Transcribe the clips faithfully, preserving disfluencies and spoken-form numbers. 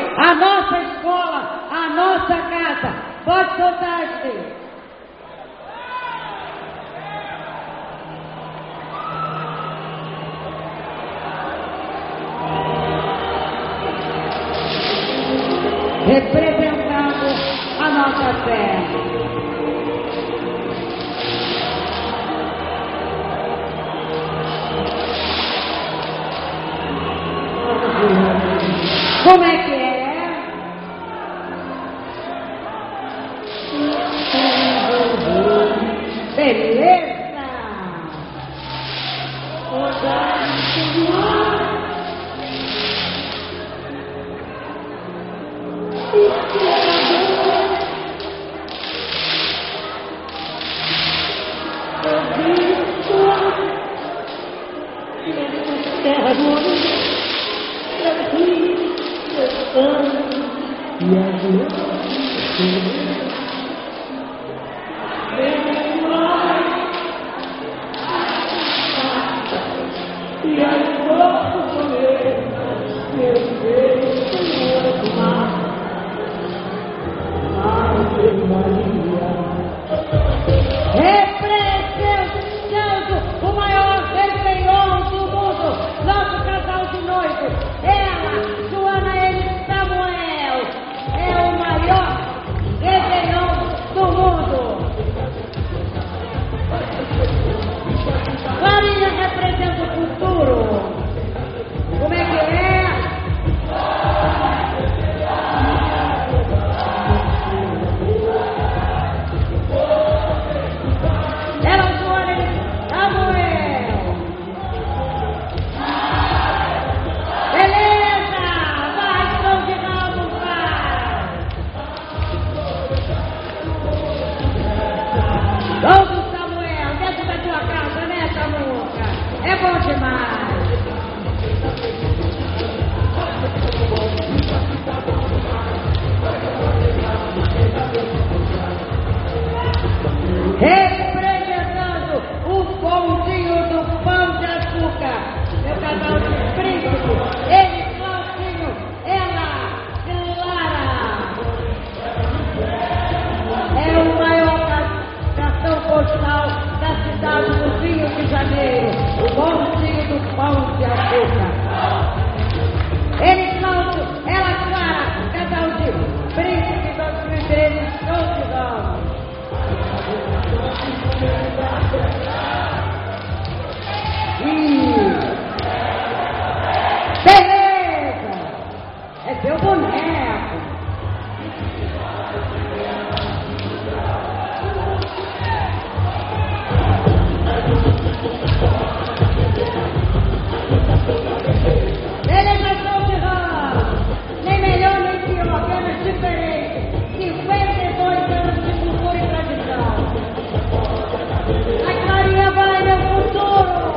a nossa escola, a nossa casa. Pode soltar, gente. Representando a nossa fé. Como é que é? Beleza! Terra do homem, aqui, e a e a posso comer, meu Deus, Senhor do mar, Ave Maria. Representando o maior Réveillon do mundo, nosso casal de noivos, ela, Joana Elis Samuel, é o maior Réveillon do mundo. Clarinha representa o futuro. Como é que é? Ela, Joana Elis Samuel. Beleza! Vai, São de Ramos, vai! Vamos, Samuel, dentro da tua casa, né, Samuca? É bom demais! Representando o pãozinho do Pão de Açúcar, meu casal de príncipe, ele, Claudinho, ela, Clara. É o maior cartão postal da cidade do Rio de Janeiro, o pãozinho do Pão de Açúcar. Ele, Cláudio, ela, Clara, casal de príncipe dos primeiros soltidão. Ih, beleza! É seu boneco. Beleza, São de Ramos. Nem melhor nem pior, apenas diferente. cinquenta e dois anos de cultura e tradição. A Clarinha vai, meu futuro!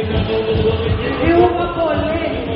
E uma polêmica.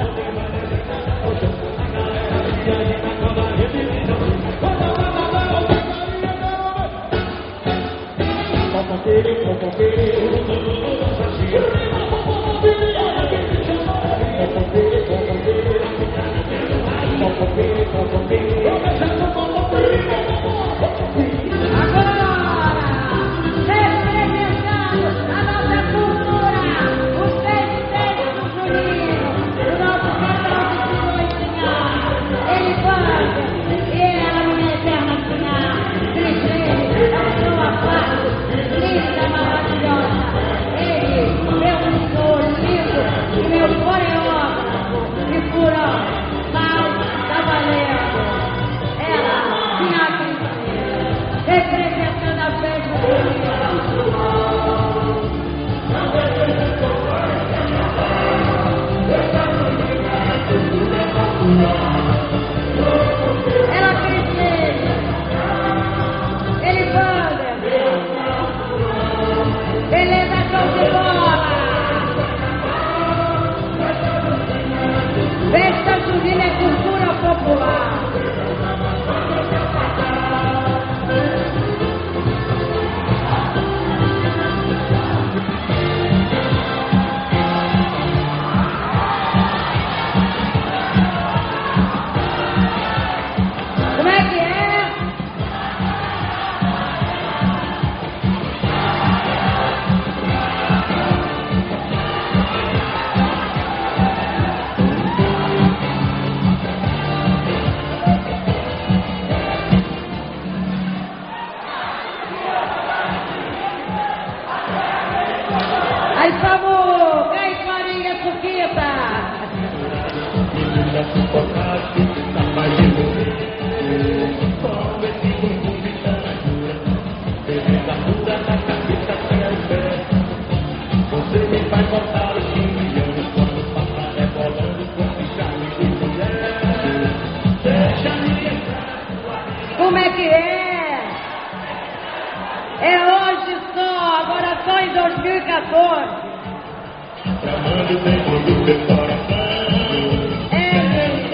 Aí, Samu! Aí, Clarinha, Suquita! Você me faz voltar os quinze anos quando passar rebolando com pichado de mulher. Deixa-me entrar. Como é que é? É hoje só, agora só em dois mil e quatorze. Tramando dentro do teu coração. É,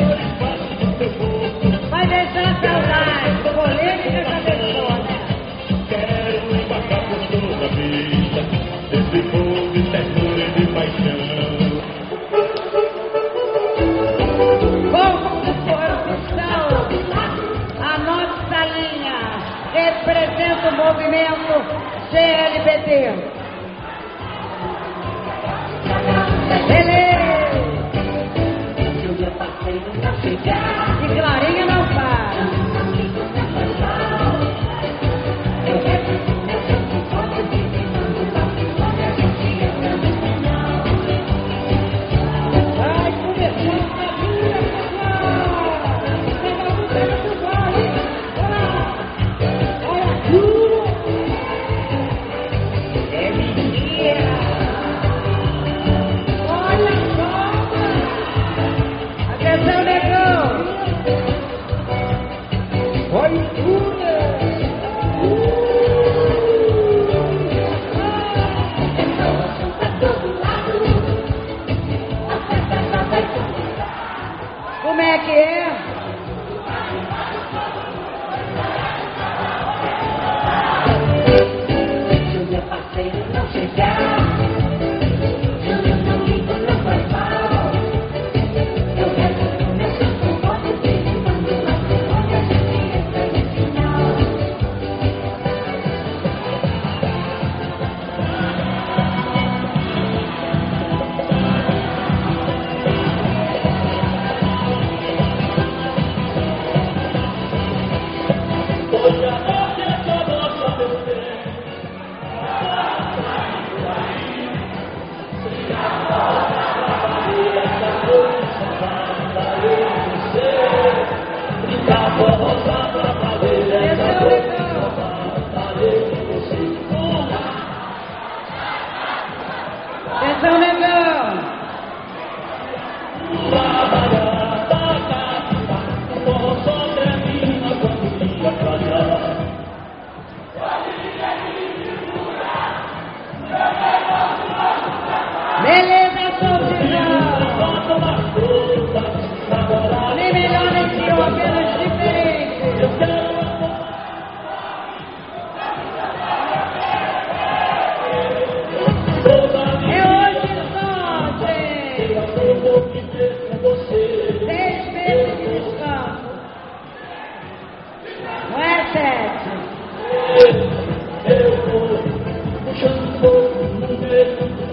vai deixar saudade, polêmica já deixou, né? Quero embarcar por toda a vida desse fogo de ternura e de paixão. Como profissão, a nossa linha representa o movimento C L B T. Beleza! E Clarinha não para. Vai começar a vida, pessoal! Pega o pega do vale! Olha tudo! É mentira! Olha só! Atenção, negão!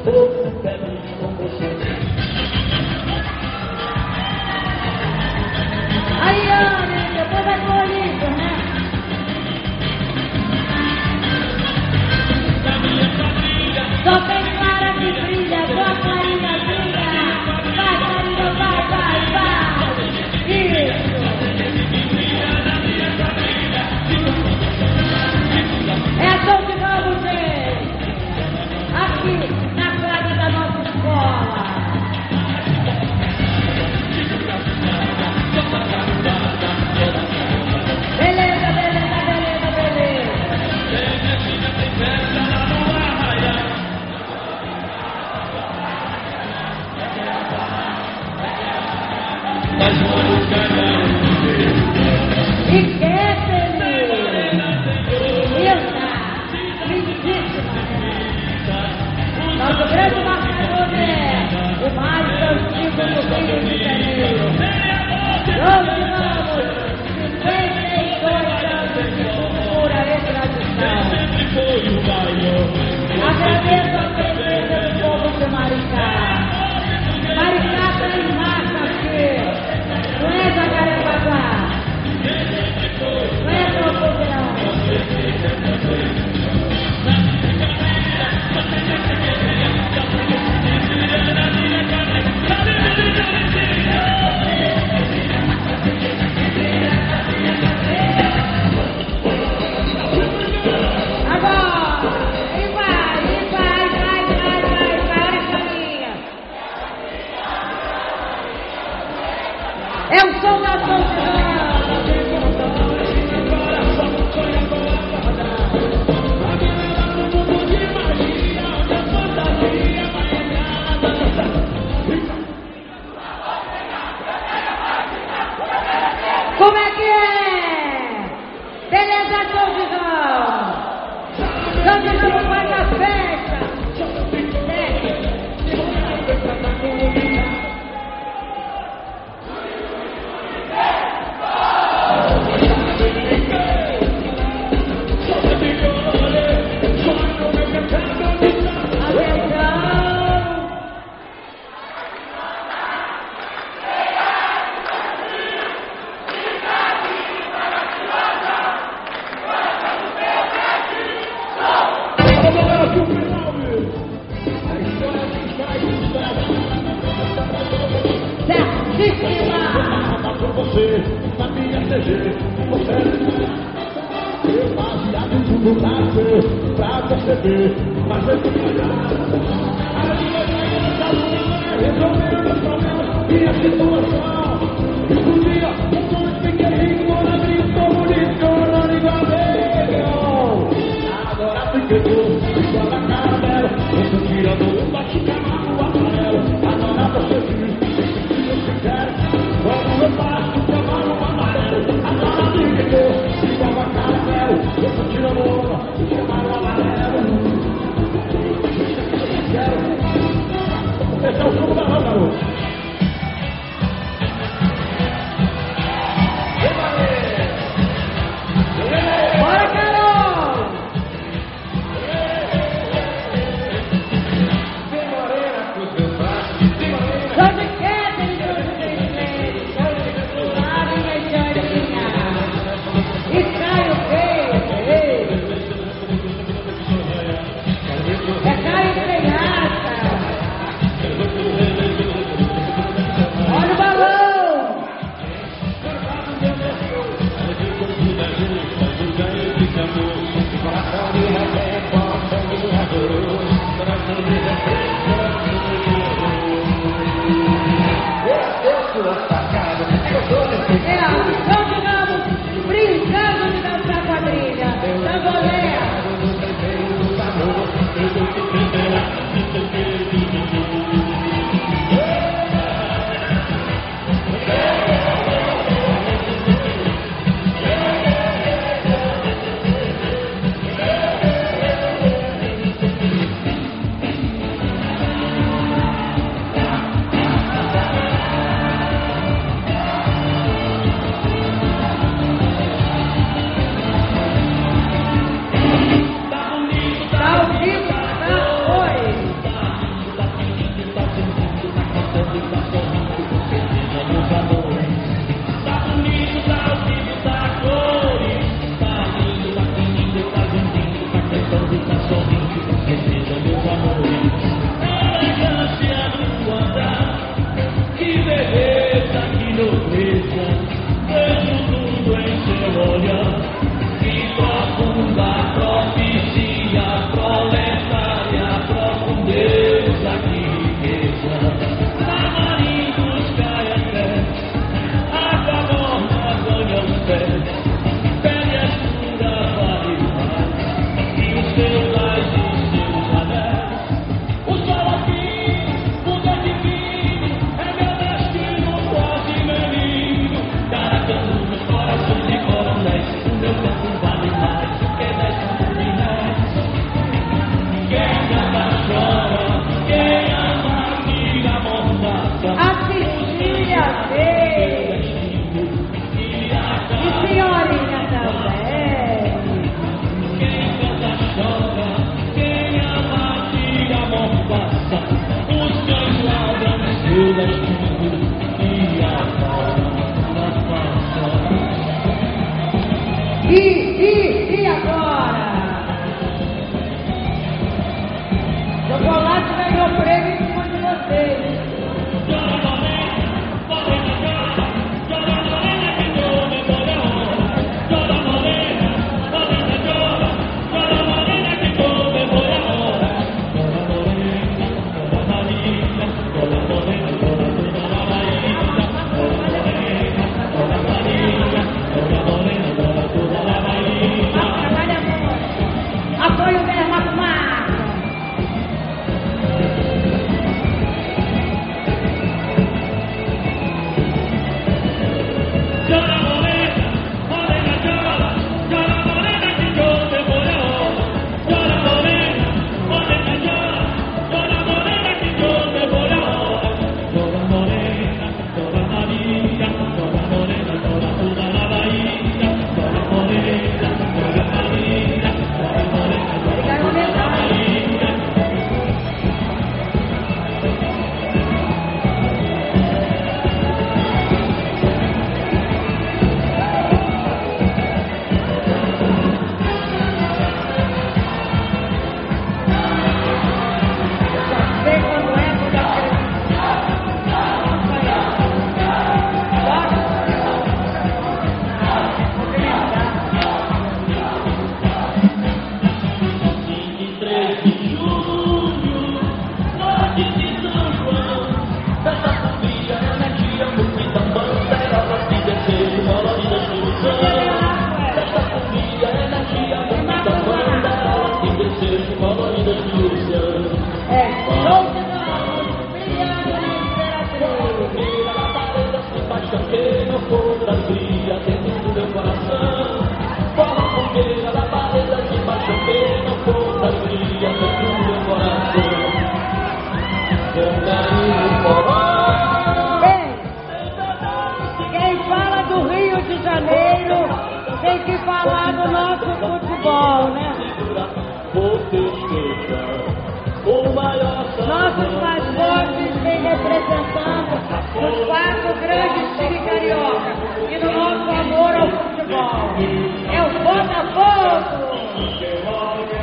povo feliz com você. Aí, Ana, depois vai colhido, né? Só tem clara que brilha, só clarinha brilha. Vai, clarinha, vai, vai, vai. Isso. É a São de Ramos, gente. Aqui, na praia da nossa escola. Beleza, beleza, beleza, beleza. E quer feliz? Ilza, lindíssima. Nosso grande marcador é o mais antigo do Rio de Janeiro. Doze anos, cinquenta e dois anos de cultura e tradição. Agradeço a presença do povo de Maricá. Maricá está em massa aqui. Não é Jacarepaguá. Não é Trocoverão. É o som da São de Ramos. Como é que é? Beleza, São de Ramos. São de Ramos faz a festa. Na minha T G, você eu baseado em tudo nascer pra perceber, mas eu fui olhar. A minha vida resolvendo os problemas, minha situação. Explodia, um sonho fiquei rico, mora bonito, tô bonito, chorando igual a negão. Agora fiquei doce, igual a cara dela. Eu tô tirando um bate-camargo amarelo. Agora você viu, se eu quiser, quando eu passo o cavalo amarelo. Agora fiquei doce, igual a cara dela. Eu tô tirando o cavalo amarelo. Esse é o som da rua, garoto. Bora, Carol! Sou de queda em todos os três, lá minha historinha. E Caio veio, é Caio sem raça. Olha o balão! É, São de Ramos brincando de dançar quadrilha, Samboleia.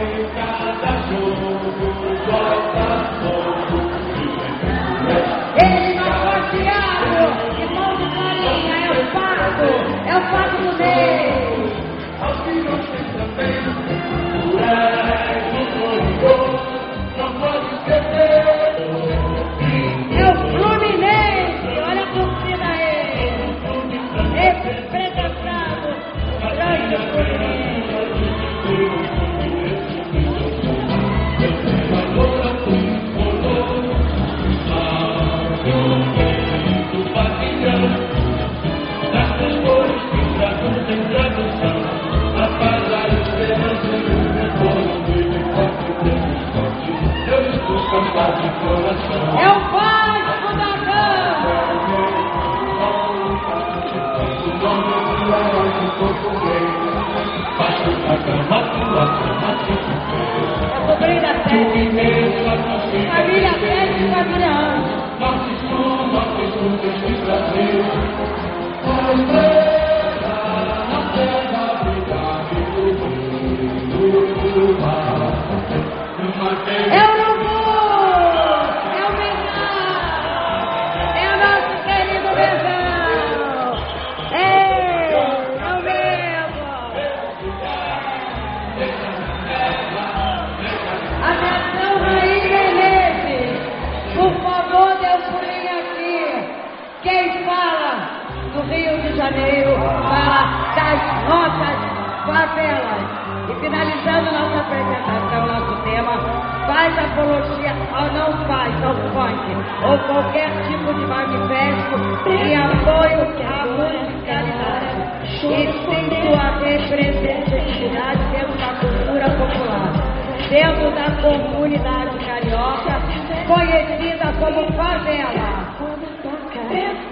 Ele não pode diabo, irmão de farinha, é o fato, é o fato do Deus. É o Fluminense, olha a torcida aí. Representado, grande Fluminense. É o Vasco da Gama! É sobrinho da Sete. Família Sete e família Anjo. Eu não vou! É o Mengão! É o nosso querido Mengão! Ei! É o mesmo! Atenção, Rainha Menezes! Por favor, dê um pulinho aqui! Quem fala do Rio de Janeiro fala das nossas favelas! E finalizando nossa apresentação, nosso tema, faz apologia ou não faz ao funk ou qualquer tipo de manifesto em apoio à musicalidade e sem sua representatividade dentro da cultura popular, dentro da comunidade carioca, conhecida como favela.